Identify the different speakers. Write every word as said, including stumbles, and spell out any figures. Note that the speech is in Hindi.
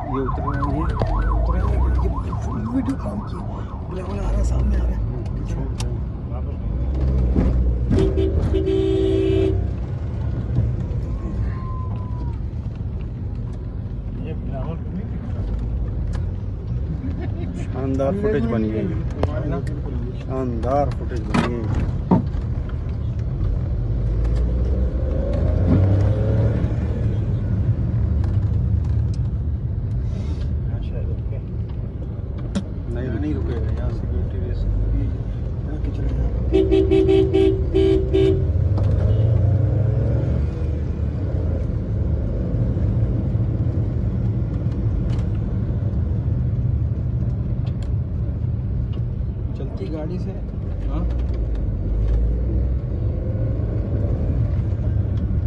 Speaker 1: ये उतर रहा है, ये उतर रहा है, ये फुल वीडियो काम की बुला बुला आ रहा है, सामने आ रहा है। शानदार फुटेज बनी है, शानदार फुटेज बनी है। नहीं नहीं रुकेगा, यहाँ सिक्योरिटी रेस चलती गाड़ी से